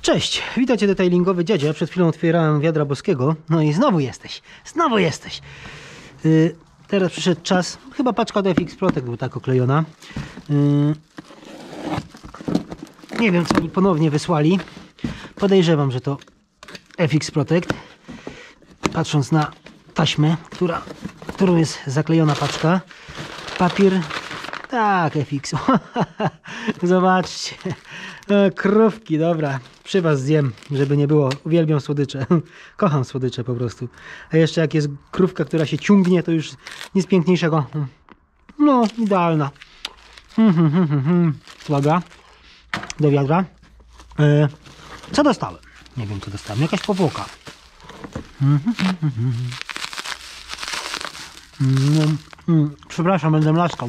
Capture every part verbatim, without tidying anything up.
Cześć, witajcie detailingowy dziadzia. Przed chwilą otwierałem wiadra boskiego. No i znowu jesteś, znowu jesteś. Yy, teraz przyszedł czas, chyba paczka do F X Protect była tak oklejona. Yy, nie wiem, co mi ponownie wysłali. Podejrzewam, że to F X Protect. Patrząc na taśmę, która, którą jest zaklejona paczka. Papier, tak, F X. Zobaczcie. Krówki, dobra. Przy was zjem, żeby nie było. Uwielbiam słodycze. Kocham słodycze po prostu. A jeszcze jak jest krówka, która się ciągnie, to już nic piękniejszego. No, idealna. Uwaga. Do wiadra. Co dostałem? Nie wiem, co dostałem. Jakaś powłoka. Przepraszam, będę mlaskał.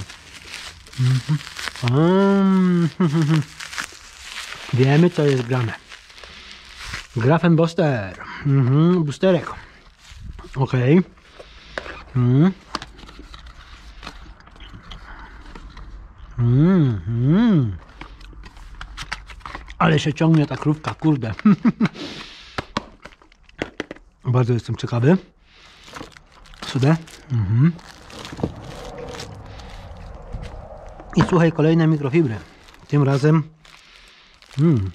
Wiemy, co jest grane. Grafenbooster. Mhm, boosterek. Ok. Mm. Mm, mm. Ale się ciągnie ta krówka, kurde. Bardzo jestem ciekawy. Cudę. Mhm. I słuchaj, kolejne mikrofibry. Tym razem hmm,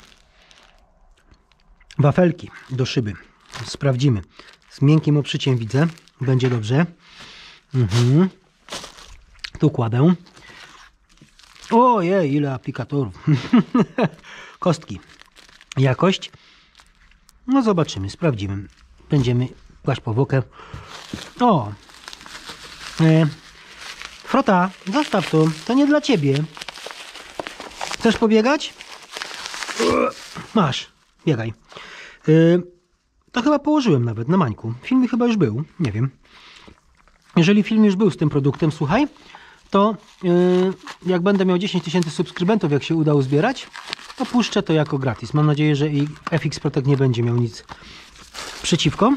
wafelki do szyby. Sprawdzimy. Z miękkim oprzyciem widzę. Będzie dobrze. Mhm. Tu kładę. Ojej, ile aplikatorów. Kostki. Jakość. No zobaczymy, sprawdzimy. Będziemy kłaść powłokę. O! E, Frota, zostaw to. To nie dla ciebie. Chcesz pobiegać? Masz. Biegaj. Yy, to chyba położyłem nawet na mańku. Film chyba już był. Nie wiem. Jeżeli film już był z tym produktem, słuchaj, to yy, jak będę miał dziesięć tysięcy subskrybentów, jak się uda uzbierać, to puszczę to jako gratis. Mam nadzieję, że i F X Protect nie będzie miał nic przeciwko.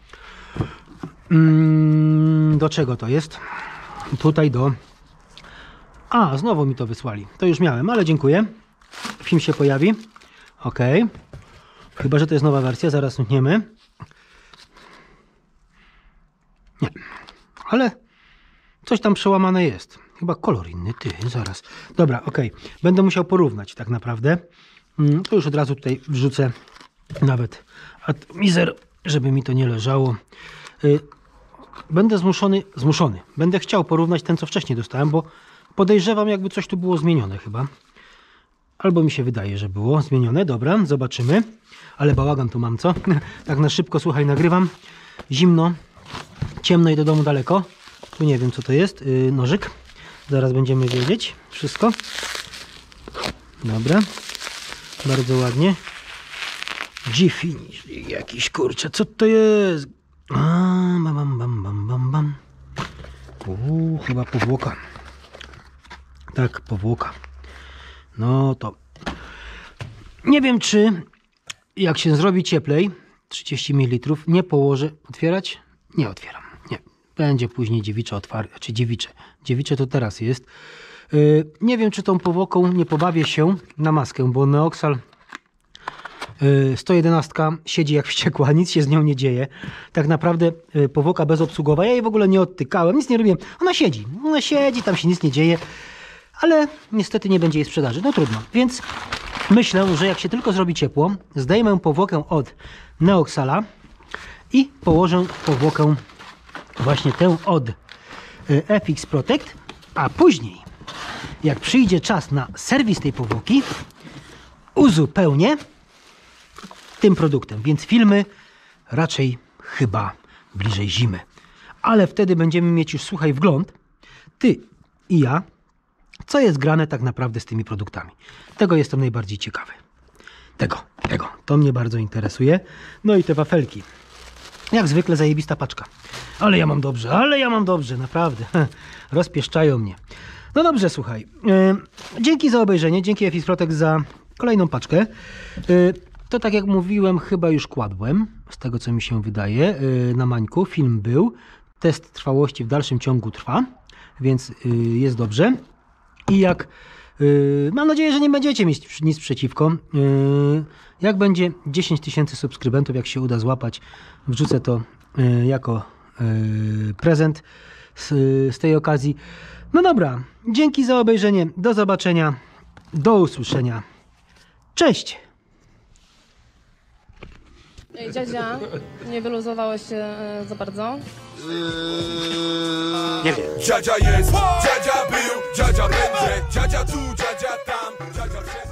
Yy, do czego to jest? Tutaj do... A, znowu mi to wysłali. To już miałem, ale dziękuję. Film się pojawi. Ok. Chyba, że to jest nowa wersja. Zaraz utniemy. Nie. Ale coś tam przełamane jest. Chyba kolor inny. Ty, zaraz. Dobra, ok. Będę musiał porównać tak naprawdę. To już od razu tutaj wrzucę nawet atomizer, żeby mi to nie leżało. Będę zmuszony, zmuszony. Będę chciał porównać ten, co wcześniej dostałem, bo podejrzewam, jakby coś tu było zmienione chyba. Albo mi się wydaje, że było zmienione. Dobra, zobaczymy. Ale bałagan tu mam, co? Tak na szybko, słuchaj, nagrywam. Zimno, ciemno i do domu daleko. Tu nie wiem, co to jest. Yy, nożyk. Zaraz będziemy wiedzieć wszystko. Dobra. Bardzo ładnie. G-Finish. Jakiś, kurczę, co to jest? A, bam, bam, bam, bam, bam, bam. Uuu, chyba powłoka. Tak, powłoka. No to nie wiem, czy jak się zrobi cieplej, trzydzieści mililitrów, nie położę. Otwierać? Nie otwieram. Nie. Będzie później dziewicze otwarte, czy dziewicze. Dziewicze to teraz jest. Yy, nie wiem, czy tą powłoką nie pobawię się na maskę, bo Neoxal yy, sto jedenaście siedzi jak wściekła, nic się z nią nie dzieje. Tak naprawdę yy, powłoka bezobsługowa, ja jej w ogóle nie odtykałem, nic nie robiłem. Ona siedzi, ona siedzi, tam się nic nie dzieje. Ale niestety nie będzie jej sprzedaży. No trudno. Więc myślę, że jak się tylko zrobi ciepło, zdejmę powłokę od Neoxala i położę powłokę właśnie tę od F X Protect, a później, jak przyjdzie czas na serwis tej powłoki, uzupełnię tym produktem. Więc filmy raczej chyba bliżej zimy. Ale wtedy będziemy mieć już, słuchaj, wgląd, ty i ja, co jest grane tak naprawdę z tymi produktami. Tego jestem najbardziej ciekawy. Tego, tego. To mnie bardzo interesuje. No i te wafelki. Jak zwykle zajebista paczka. Ale ja mam dobrze, ale ja mam dobrze, naprawdę. Rozpieszczają mnie. No dobrze, słuchaj. Yy, dzięki za obejrzenie, dzięki F X Protect za kolejną paczkę. Yy, to tak jak mówiłem, chyba już kładłem, z tego co mi się wydaje, yy, na mańku. Film był. Test trwałości w dalszym ciągu trwa, więc yy, jest dobrze. I jak Yy, mam nadzieję, że nie będziecie mieć nic przeciwko. Yy, jak będzie dziesięć tysięcy subskrybentów, jak się uda złapać, wrzucę to yy, jako yy, prezent z, z tej okazji. No dobra, dzięki za obejrzenie, do zobaczenia, do usłyszenia. Cześć! Ej, dziadzia, nie wyluzowałeś się e, za bardzo? Nie wiem. Dziadzia jest, dziadzia był, dziadzia będzie, dziadzia tu, dziadzia tam, dziadzia wszędzie.